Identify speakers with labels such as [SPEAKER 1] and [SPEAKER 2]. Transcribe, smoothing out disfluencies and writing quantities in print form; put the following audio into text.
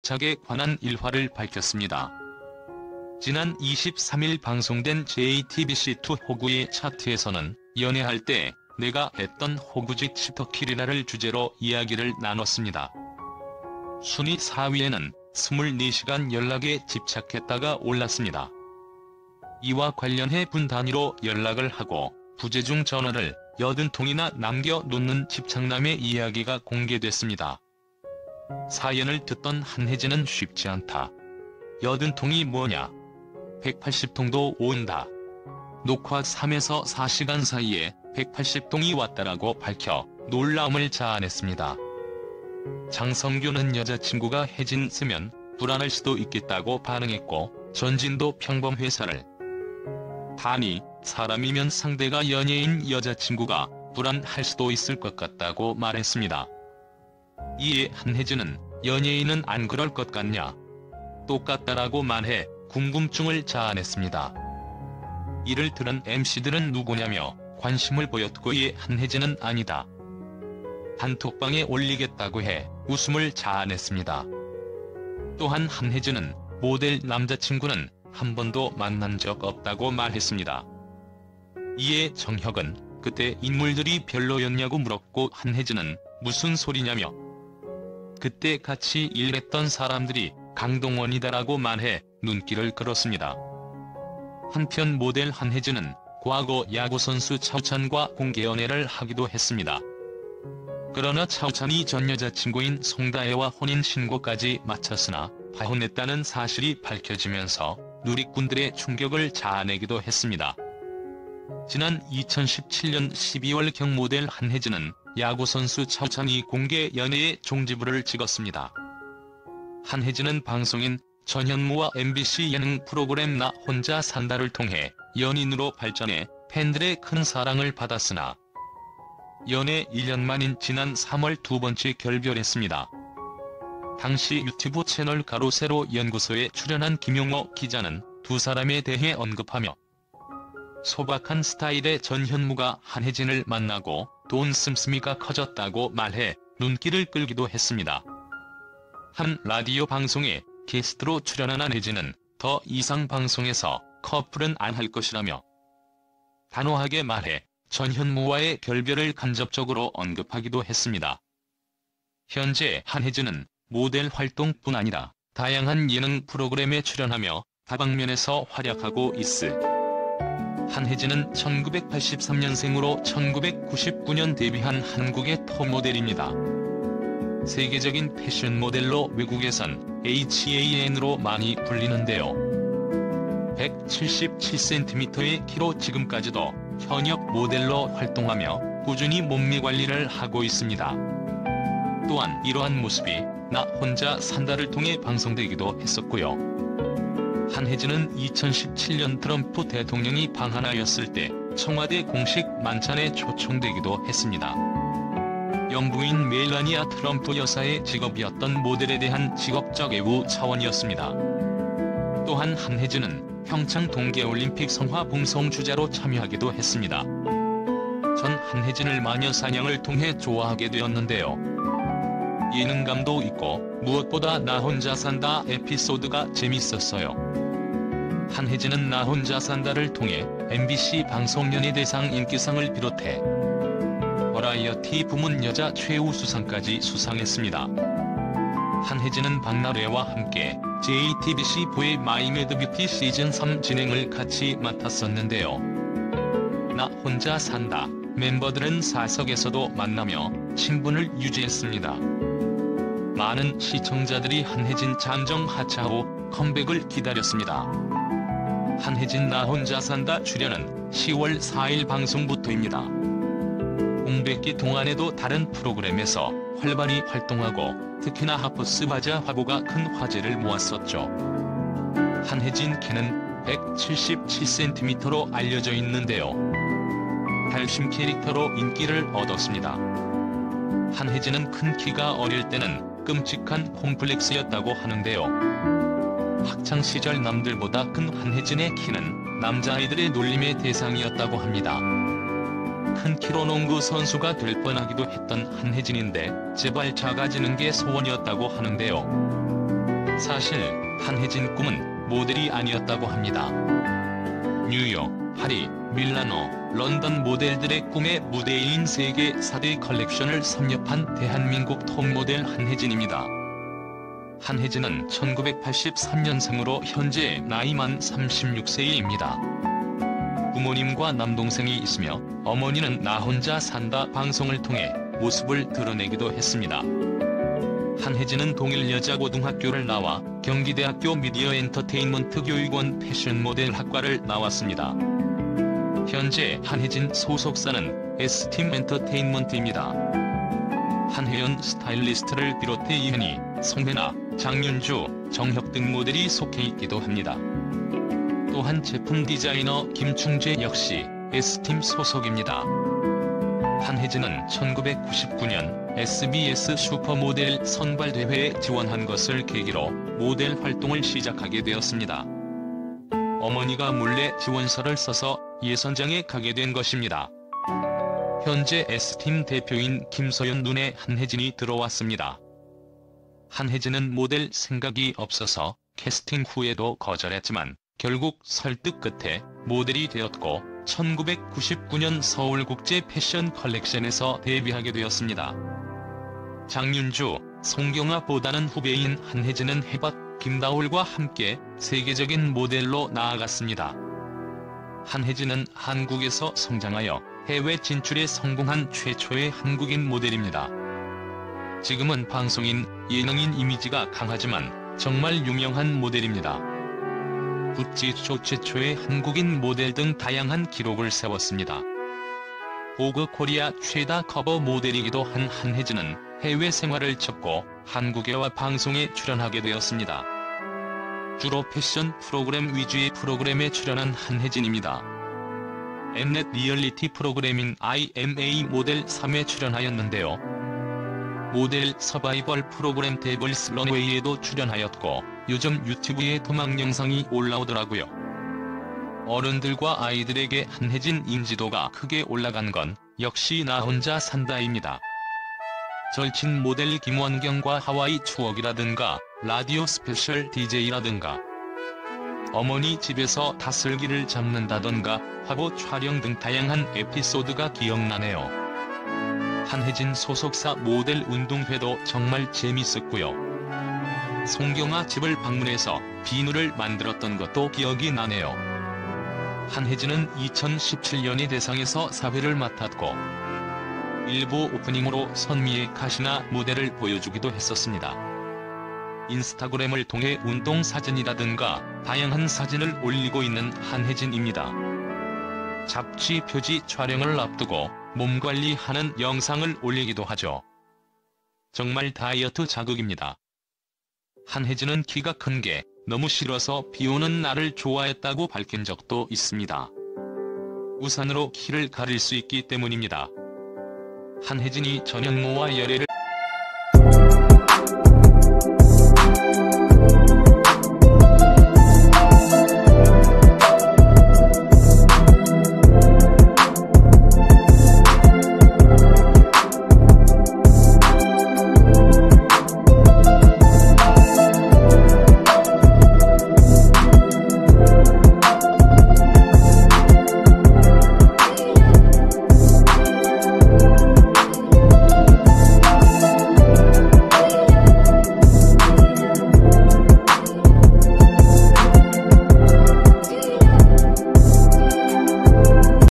[SPEAKER 1] 집착에 관한 일화를 밝혔습니다. 지난 23일 방송된 JTBC2 호구의 차트에서는 연애할 때 내가 했던 호구짓 치터키리라를 주제로 이야기를 나눴습니다. 순위 4위에는 24시간 연락에 집착했다가 올랐습니다. 이와 관련해 분 단위로 연락을 하고 부재중 전화를 80통이나 남겨놓는 집착남의 이야기가 공개됐습니다. 사연을 듣던 한혜진은 쉽지 않다. 80통이 뭐냐? 180통도 온다. 녹화 3에서 4시간 사이에 180통이 왔다라고 밝혀 놀라움을 자아냈습니다. 장성규는 여자친구가 혜진 쓰면 불안할 수도 있겠다고 반응했고, 전진도 평범회사를 다니 사람이면 상대가 연예인 여자친구가 불안할 수도 있을 것 같다고 말했습니다. 이에 한혜진은 연예인은 안 그럴 것 같냐? 똑같다라고 말해 궁금증을 자아냈습니다. 이를 들은 MC들은 누구냐며 관심을 보였고, 이에 한혜진은 아니다. 단톡방에 올리겠다고 해 웃음을 자아냈습니다. 또한 한혜진은 모델 남자친구는 한 번도 만난 적 없다고 말했습니다. 이에 정혁은 그때 인물들이 별로였냐고 물었고, 한혜진은 무슨 소리냐며 그때 같이 일했던 사람들이 강동원이다라고 말해 눈길을 끌었습니다. 한편 모델 한혜진은 과거 야구선수 차우찬과 공개연애를 하기도 했습니다. 그러나 차우찬이 전 여자친구인 송다혜와 혼인신고까지 마쳤으나 파혼했다는 사실이 밝혀지면서 누리꾼들의 충격을 자아내기도 했습니다. 지난 2017년 12월경 모델 한혜진은 야구선수 차우찬이 공개 연애에 종지부를 찍었습니다. 한혜진은 방송인 전현무와 MBC 예능 프로그램 나 혼자 산다를 통해 연인으로 발전해 팬들의 큰 사랑을 받았으나 연애 1년 만인 지난 3월 두 번째 결별했습니다. 당시 유튜브 채널 가로세로 연구소에 출연한 김용호 기자는 두 사람에 대해 언급하며 소박한 스타일의 전현무가 한혜진을 만나고 돈 씀씀이가 커졌다고 말해 눈길을 끌기도 했습니다. 한 라디오 방송에 게스트로 출연한 한혜진은 더 이상 방송에서 커플은 안 할 것이라며 단호하게 말해 전현무와의 결별을 간접적으로 언급하기도 했습니다. 현재 한혜진은 모델 활동뿐 아니라 다양한 예능 프로그램에 출연하며 다방면에서 활약하고 있을. 한혜진은 1983년생으로 1999년 데뷔한 한국의 톱모델입니다. 세계적인 패션 모델로 외국에선 HAN으로 많이 불리는데요. 177cm의 키로 지금까지도 현역 모델로 활동하며 꾸준히 몸매 관리를 하고 있습니다. 또한 이러한 모습이 나 혼자 산다를 통해 방송되기도 했었고요. 한혜진은 2017년 트럼프 대통령이 방한하였을 때 청와대 공식 만찬에 초청되기도 했습니다. 영부인 멜라니아 트럼프 여사의 직업이었던 모델에 대한 직업적 애우 차원이었습니다. 또한 한혜진은 평창 동계올림픽 성화 봉송 주자로 참여하기도 했습니다. 전 한혜진을 마녀 사냥을 통해 좋아하게 되었는데요. 예능감도 있고 무엇보다 나 혼자 산다 에피소드가 재밌었어요. 한혜진은 나 혼자 산다를 통해 MBC 방송연예대상 인기상을 비롯해 버라이어티 부문 여자 최우수상까지 수상했습니다. 한혜진은 박나래와 함께 JTBC4의 마이매드뷰티 시즌3 진행을 같이 맡았었는데요. 나 혼자 산다 멤버들은 사석에서도 만나며 친분을 유지했습니다. 많은 시청자들이 한혜진 잠정 하차 후 컴백을 기다렸습니다. 한혜진 나 혼자 산다 출연은 10월 4일 방송부터입니다. 공백기 동안에도 다른 프로그램에서 활발히 활동하고 특히나 하프스 바자 화보가 큰 화제를 모았었죠. 한혜진 키는 177cm로 알려져 있는데요. 달심 캐릭터로 인기를 얻었습니다. 한혜진은 큰 키가 어릴 때는 끔찍한 콤플렉스였다고 하는데요. 학창시절 남들보다 큰 한혜진의 키는 남자아이들의 놀림의 대상이었다고 합니다. 큰 키로 농구 선수가 될 뻔하기도 했던 한혜진인데 제발 작아지는 게 소원이었다고 하는데요. 사실 한혜진 꿈은 모델이 아니었다고 합니다. 뉴욕, 파리, 밀라노, 런던 모델들의 꿈의 무대인 세계 4대 컬렉션을 섭렵한 대한민국 톱모델 한혜진입니다. 한혜진은 1983년생으로 현재 나이만 36세입니다. 부모님과 남동생이 있으며 어머니는 나 혼자 산다 방송을 통해 모습을 드러내기도 했습니다. 한혜진은 동일여자고등학교를 나와 경기대학교 미디어 엔터테인먼트 교육원 패션 모델 학과를 나왔습니다. 현재 한혜진 소속사는 S팀 엔터테인먼트입니다. 한혜연 스타일리스트를 비롯해 이은희, 송혜나, 장윤주, 정혁 등 모델이 속해 있기도 합니다. 또한 제품 디자이너 김충재 역시 S팀 소속입니다. 한혜진은 1999년 SBS 슈퍼모델 선발대회에 지원한 것을 계기로 모델 활동을 시작하게 되었습니다. 어머니가 몰래 지원서를 써서 예선장에 가게 된 것입니다. 현재 S팀 대표인 김서연 눈에 한혜진이 들어왔습니다. 한혜진은 모델 생각이 없어서 캐스팅 후에도 거절했지만 결국 설득 끝에 모델이 되었고 1999년 서울국제 패션 컬렉션에서 데뷔하게 되었습니다. 장윤주, 송경아보다는 후배인 한혜진은 해박, 김다울과 함께 세계적인 모델로 나아갔습니다. 한혜진은 한국에서 성장하여 해외 진출에 성공한 최초의 한국인 모델입니다. 지금은 방송인, 예능인 이미지가 강하지만 정말 유명한 모델입니다. 구찌쇼 최초의 한국인 모델 등 다양한 기록을 세웠습니다. 보그 코리아 최다 커버 모델이기도 한 한혜진은 해외 생활을 접고 한국에와 방송에 출연하게 되었습니다. 주로 패션 프로그램 위주의 프로그램에 출연한 한혜진입니다. 엠넷 리얼리티 프로그램인 IMA 모델 3에 출연하였는데요. 모델 서바이벌 프로그램 데블스 런웨이에도 출연하였고 요즘 유튜브에 도망 영상이 올라오더라고요. 어른들과 아이들에게 한혜진 인지도가 크게 올라간 건 역시 나 혼자 산다입니다. 절친 모델 김원경과 하와이 추억이라든가 라디오 스페셜 DJ라든가 어머니 집에서 다슬기를 잡는다던가 화보 촬영 등 다양한 에피소드가 기억나네요. 한혜진 소속사 모델 운동회도 정말 재밌었고요. 송경아 집을 방문해서 비누를 만들었던 것도 기억이 나네요. 한혜진은 2017년에 대상에서 사회를 맡았고 일부 오프닝으로 선미의 가시나 무대를 보여주기도 했었습니다. 인스타그램을 통해 운동 사진이라든가 다양한 사진을 올리고 있는 한혜진입니다. 잡지 표지 촬영을 앞두고 몸 관리하는 영상을 올리기도 하죠. 정말 다이어트 자극입니다. 한혜진은 키가 큰 게 너무 싫어서 비오는 날을 좋아했다고 밝힌 적도 있습니다. 우산으로 키를 가릴 수 있기 때문입니다. 한혜진이 전현무와 열애를